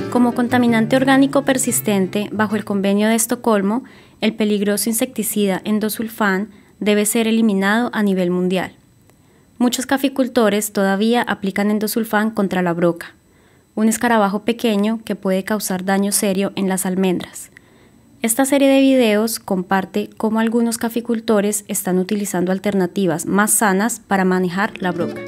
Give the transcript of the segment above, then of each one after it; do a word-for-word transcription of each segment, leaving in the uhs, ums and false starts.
Como contaminante orgánico persistente, bajo el Convenio de Estocolmo, el peligroso insecticida endosulfán debe ser eliminado a nivel mundial. Muchos caficultores todavía aplican endosulfán contra la broca, un escarabajo pequeño que puede causar daño serio en las almendras. Esta serie de videos comparte cómo algunos caficultores están utilizando alternativas más sanas para manejar la broca.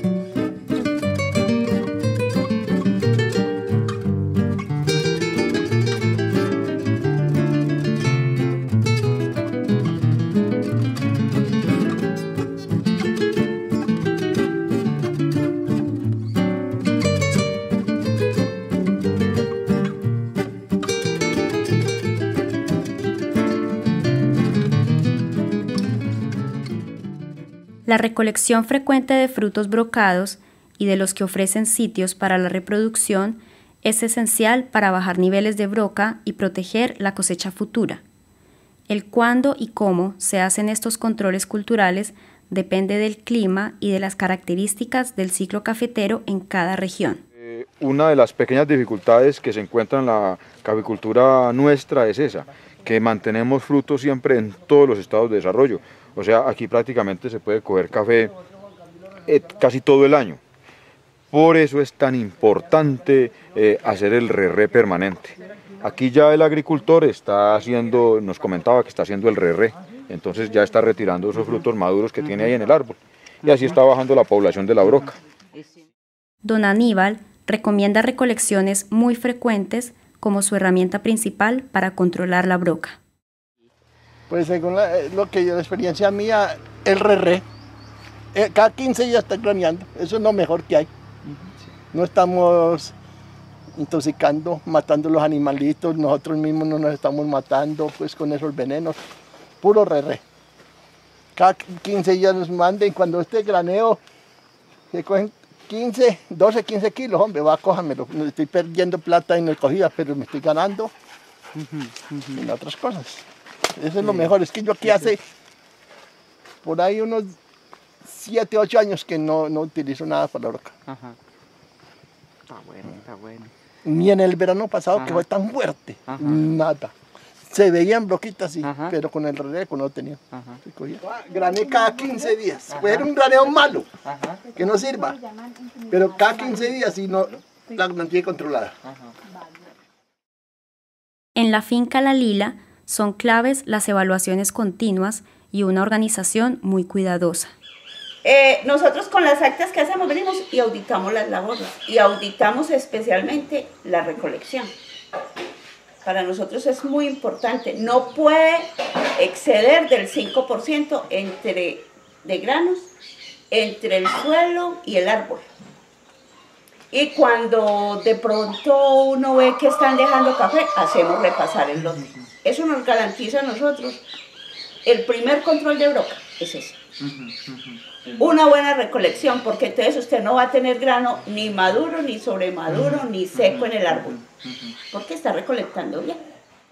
La recolección frecuente de frutos brocados y de los que ofrecen sitios para la reproducción es esencial para bajar niveles de broca y proteger la cosecha futura. El cuándo y cómo se hacen estos controles culturales depende del clima y de las características del ciclo cafetero en cada región. Eh, una de las pequeñas dificultades que se encuentra en la caficultura nuestra es esa, que mantenemos frutos siempre en todos los estados de desarrollo. O sea, aquí prácticamente se puede coger café eh, casi todo el año. Por eso es tan importante eh, hacer el re-re permanente. Aquí ya el agricultor está haciendo, nos comentaba que está haciendo el re-re, entonces ya está retirando esos frutos maduros que tiene ahí en el árbol. Y así está bajando la población de la broca. Don Aníbal recomienda recolecciones muy frecuentes como su herramienta principal para controlar la broca. Pues según la, lo que yo, la experiencia mía, el re-re, eh, cada quince días está graneando, eso es lo mejor que hay. No estamos intoxicando, matando los animalitos, nosotros mismos no nos estamos matando pues con esos venenos, puro re-re. Cada quince días nos manden, cuando este graneo, se cogen quince, doce, quince kilos, hombre, va, cójamelo, no estoy perdiendo plata en recogidas, pero me estoy ganando en otras cosas. Eso es lo mejor, es que yo aquí hace por ahí unos siete, ocho años que no, no utilizo nada para la broca. Ajá. Está bueno, está bueno. Ni en el verano pasado, ajá, que fue tan fuerte, ajá, nada. Se veían broquitas, sí, ajá, pero con el rereco no tenía. Ajá. Se cogía. Grané cada quince días, ajá, puede ser un graneo malo, ajá, que no sirva, pero cada quince días sí no, la mantiene controlada. Ajá. En la finca La Lila, son claves las evaluaciones continuas y una organización muy cuidadosa. Eh, nosotros con las actas que hacemos venimos y auditamos las labores y auditamos especialmente la recolección. Para nosotros es muy importante, no puede exceder del cinco por ciento entre, de granos entre el suelo y el árbol. Y cuando de pronto uno ve que están dejando café, hacemos repasar el lote. Eso nos garantiza a nosotros. El primer control de broca es ese. Una buena recolección, porque entonces usted no va a tener grano ni maduro, ni sobremaduro, ni seco en el árbol, porque está recolectando bien.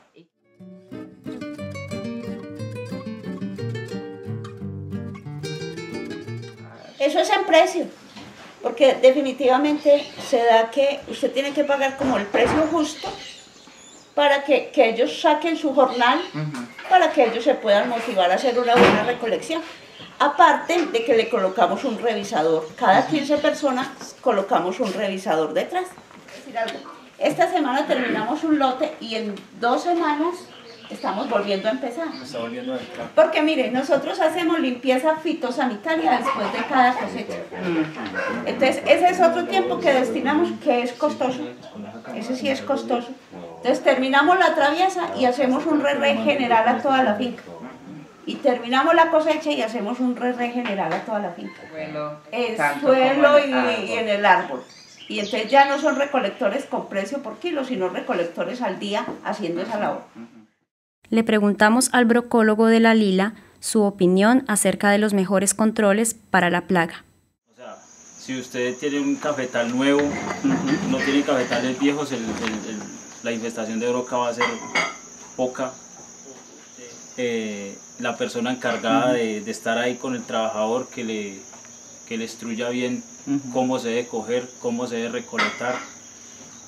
Eso es en precio, porque definitivamente se da que usted tiene que pagar como el precio justo para que, que ellos saquen su jornal, uh-huh, para que ellos se puedan motivar a hacer una buena recolección. Aparte de que le colocamos un revisador, cada quince personas colocamos un revisador detrás. Esta semana terminamos un lote y en dos semanas estamos volviendo a empezar. Está volviendo a entrar. Porque mire, nosotros hacemos limpieza fitosanitaria después de cada cosecha. Entonces ese es otro tiempo que destinamos que es costoso. Ese sí es costoso. Entonces terminamos la traviesa y hacemos un re-re general a toda la finca. Y terminamos la cosecha y hacemos un re-re general a toda la finca. El suelo y, y en el árbol. Y entonces ya no son recolectores con precio por kilo, sino recolectores al día haciendo esa labor. Le preguntamos al brocólogo de La Lila su opinión acerca de los mejores controles para la plaga. O sea, si usted tiene un cafetal nuevo, uh-huh, no tiene cafetales viejos, el, el, el, la infestación de broca va a ser poca. Eh, la persona encargada uh-huh, de, de estar ahí con el trabajador que le, que le instruya bien uh-huh, cómo se debe coger, cómo se debe recolectar.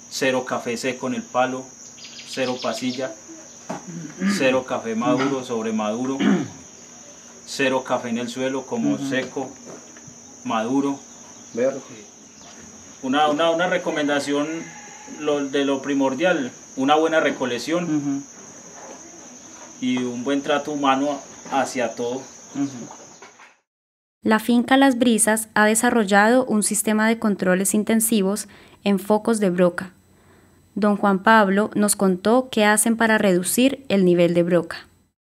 cero café seco en el palo, cero pasilla, cero café maduro sobre maduro, cero café en el suelo como seco, maduro. Verde. Una, una, una recomendación lo, de lo primordial, una buena recolección uh-huh. y un buen trato humano hacia todo. Uh-huh. La finca Las Brisas ha desarrollado un sistema de controles intensivos en focos de broca. Don Juan Pablo nos contó qué hacen para reducir el nivel de broca.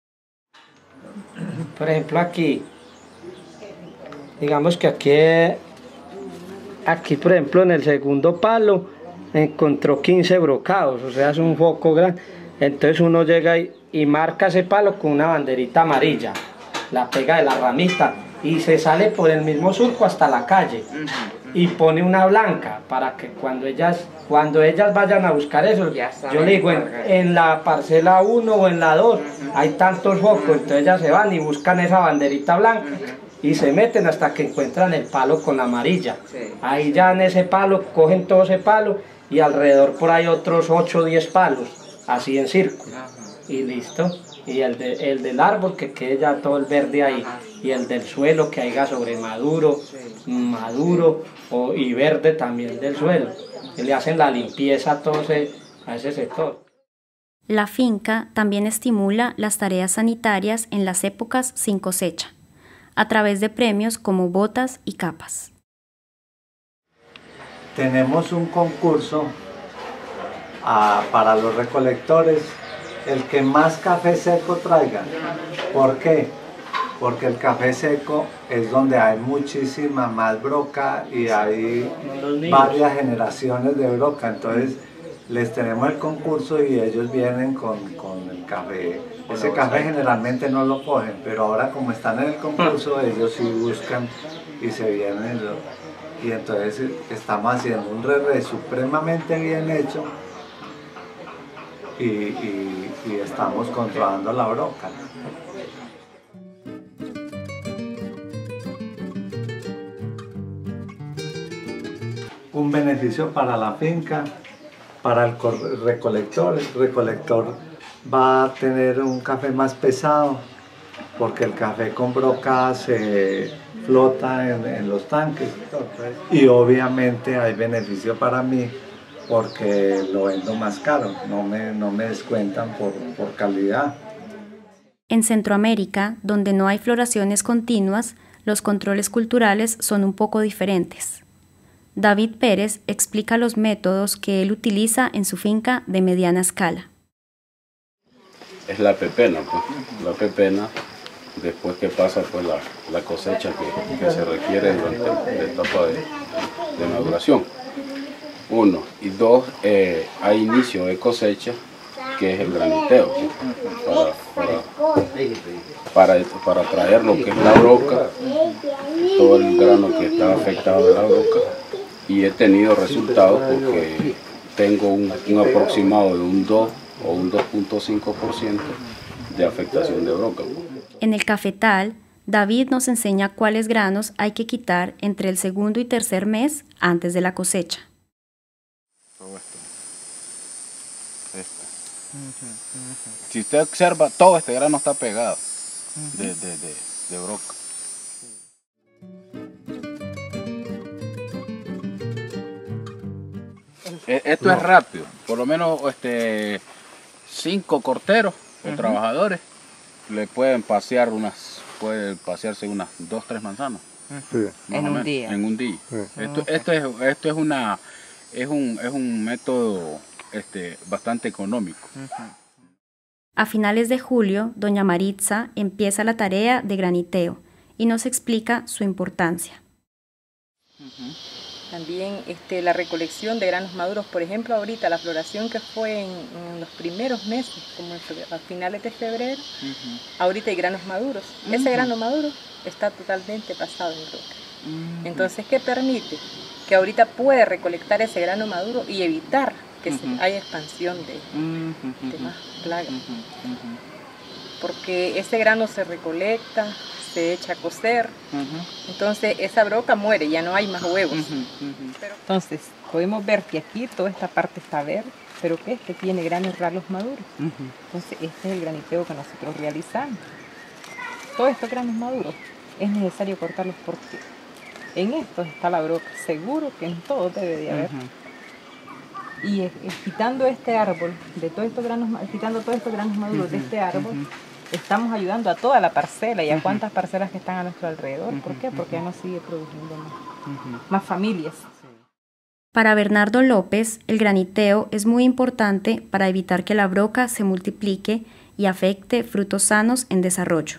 Por ejemplo aquí, digamos que aquí, aquí por ejemplo en el segundo palo encontró quince brocados, o sea es un foco grande, entonces uno llega y, y marca ese palo con una banderita amarilla, la pega de la ramita y se sale por el mismo surco hasta la calle y pone una blanca para que cuando ellas, cuando ellas vayan a buscar eso, yo le digo en, en la parcela uno o en la dos hay tantos focos, entonces ellas se van y buscan esa banderita blanca y se meten hasta que encuentran el palo con la amarilla. Ahí ya en ese palo cogen todo ese palo y alrededor por ahí otros ocho o diez palos, así en círculo y listo. Y el, de, el del árbol que quede ya todo el verde ahí, y el del suelo que haya sobre maduro, maduro o, y verde también del suelo. Y le hacen la limpieza a todo ese, a ese sector. La finca también estimula las tareas sanitarias en las épocas sin cosecha, a través de premios como botas y capas. Tenemos un concurso a, para los recolectores, el que más café seco traiga. ¿Por qué? Porque el café seco es donde hay muchísima más broca y hay varias generaciones de broca. Entonces les tenemos el concurso y ellos vienen con, con el café. Ese café generalmente no lo cogen, pero ahora como están en el concurso ellos sí buscan y se vienen. Y entonces estamos haciendo un re-re supremamente bien hecho. Y, y, y estamos controlando la broca. Un beneficio para la finca, para el recolector. El recolector va a tener un café más pesado porque el café con broca se flota en, en los tanques. Y obviamente hay beneficio para mí porque lo vendo más caro, no me, no me descuentan por, por calidad. En Centroamérica, donde no hay floraciones continuas, los controles culturales son un poco diferentes. David Pérez explica los métodos que él utiliza en su finca de mediana escala. Es la pepena, pues. La pepena, después que pasa pues, la, la cosecha que, que se requiere durante la etapa de, de maduración. Uno, y dos, eh, hay inicio de cosecha, que es el graniteo, para, para, para, para traer lo que es la broca, todo el grano que está afectado de la broca, y he tenido resultados porque tengo un, un aproximado de un dos o un dos punto cinco por ciento de afectación de broca. En el cafetal, David nos enseña cuáles granos hay que quitar entre el segundo y tercer mes antes de la cosecha. Todo esto. Este. Uh-huh, uh-huh. Si usted observa, todo este grano está pegado uh-huh. de, de, de, de broca. Esto no. es rápido, por lo menos este, cinco corteros o uh-huh. trabajadores le pueden pasear unas, pueden pasearse unas dos, tres manzanas. Sí. En un día. En un día. Sí. Esto, esto es, esto es una, es un, es un método este, bastante económico. Uh-huh. A finales de julio, doña Maritza empieza la tarea de graniteo y nos explica su importancia. Uh-huh. También este, la recolección de granos maduros, por ejemplo, ahorita la floración que fue en, en los primeros meses, como a finales de febrero, uh-huh. ahorita hay granos maduros. Uh-huh. Ese grano maduro está totalmente pasado en broca. Uh-huh. Entonces, ¿qué permite? Que ahorita puede recolectar ese grano maduro y evitar que uh-huh. se, haya expansión de, uh-huh. de más plagas. Uh-huh. Uh-huh. Porque ese grano se recolecta, se echa a cocer, uh-huh. entonces esa broca muere, ya no hay más huevos. Uh-huh. Uh-huh. Pero, entonces, podemos ver que aquí toda esta parte está verde, pero que este tiene granos ralos maduros. Uh-huh. Entonces este es el graniteo que nosotros realizamos. Todos estos granos maduros es necesario cortarlos porque en estos está la broca. Seguro que en todo debe de haber. Uh-huh. Y es, es, quitando este árbol, de todos estos granos, quitando todos estos granos maduros uh-huh. de este árbol, uh-huh. estamos ayudando a toda la parcela y a uh-huh. cuántas parcelas que están a nuestro alrededor. Uh-huh. ¿Por qué? Porque ya nos sigue produciendo más, uh-huh. más familias. Para Bernardo López, el graniteo es muy importante para evitar que la broca se multiplique y afecte frutos sanos en desarrollo.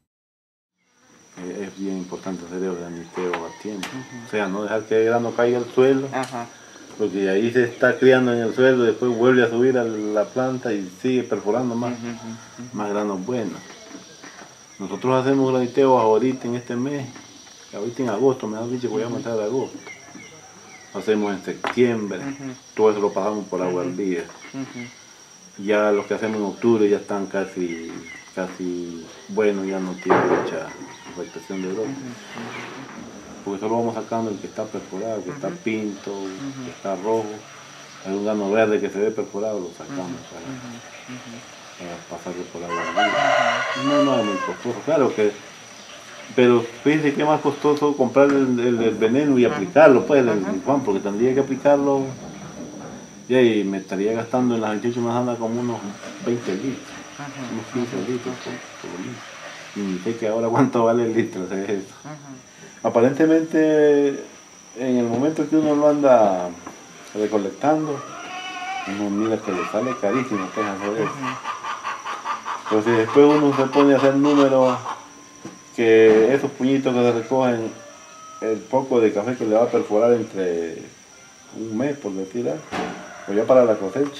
Es bien importante hacer el graniteo a tiempo, uh-huh. o sea, no dejar que el grano caiga al suelo, uh-huh. porque ahí se está criando en el suelo, después vuelve a subir a la planta y sigue perforando más, uh-huh. Uh-huh. más granos buenos. Nosotros hacemos graniteo ahorita en este mes, ahorita en agosto, mejor dicho, voy a matar de agosto. Hacemos en septiembre, uh-huh. todo eso lo pasamos por agua al día. Uh-huh. Ya los que hacemos en octubre ya están casi, casi buenos, ya no tienen mucha afectación de broca. Uh-huh. Porque solo vamos sacando el que está perforado, el que uh-huh. está pinto, el uh-huh. que está rojo. Hay un grano verde que se ve perforado, lo sacamos uh-huh. para, uh-huh. para pasarlo por agua al día. Uh-huh. No, no es muy costoso, claro que. Pero fíjense que es más costoso comprar el, el, el veneno y aplicarlo, pues, el, el Juan, porque tendría que aplicarlo y ahí me estaría gastando en las veintiocho manzanas como unos veinte litros, ajá, unos quince ajá, litros por, por lo menos. Y ni sé que ahora cuánto vale el litro, ¿sabes eso? Ajá. Aparentemente, en el momento que uno lo anda recolectando, uno mira que le sale carísimo, pues, hacer eso. Entonces después uno se pone a hacer números que esos puñitos que se recogen, el poco de café que le va a perforar entre un mes, por decir algo, o ya para la cosecha.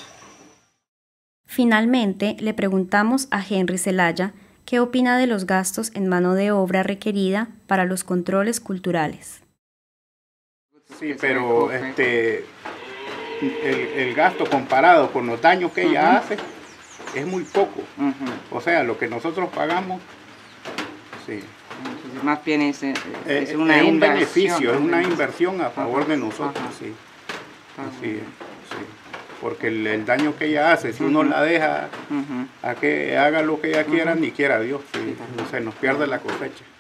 Finalmente, le preguntamos a Henry Zelaya qué opina de los gastos en mano de obra requerida para los controles culturales. Sí, pero este, el, el gasto comparado con los daños que ella uh-huh. hace es muy poco. Uh-huh. O sea, lo que nosotros pagamos, sí. Más bien es, es, es, es una es un inversión, beneficio, es una inversión a favor de nosotros, sí. Así es, sí. Porque el, el daño que ella hace, si uh-huh. uno la deja uh-huh. a que haga lo que ella quiera, uh-huh. ni quiera Dios, sí. Se nos pierde la cosecha.